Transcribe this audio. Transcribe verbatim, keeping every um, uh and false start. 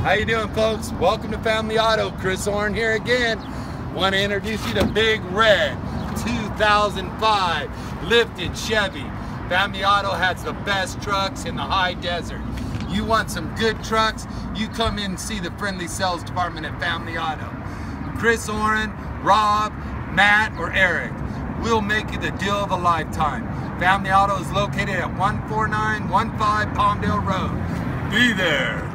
How you doing, folks? Welcome to Family Auto. Chris Orrin here again. Want to introduce you to Big Red two thousand five lifted Chevy. Family Auto has the best trucks in the high desert. You want some good trucks? You come in and see the friendly sales department at Family Auto. Chris Orrin, Rob, Matt, or Eric. We'll make you the deal of a lifetime. Family Auto is located at one four nine one five Palmdale Road. Be there.